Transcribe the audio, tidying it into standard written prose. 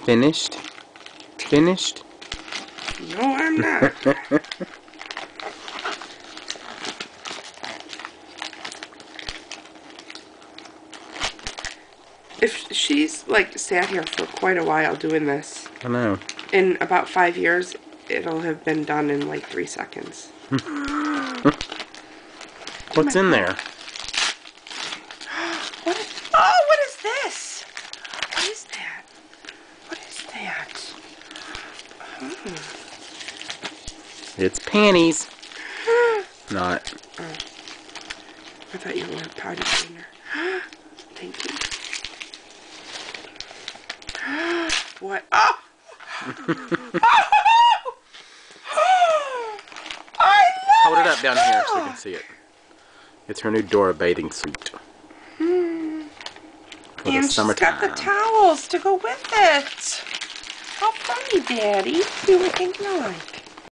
Finished? Finished? No, I'm not. If she's like sat here for quite a while doing this, I know. in about 5 years, it'll have been done in like 3 seconds. What's in there? What is this? What is that? What is that? It's panties. Not. Oh. I thought you were a potty cleaner. Thank you. What? Oh! I love Hold it up down here so you can see it. It's her new Dora bathing suit. For and the she's summertime. got the towels to go with it. How funny, Daddy. You were thinking,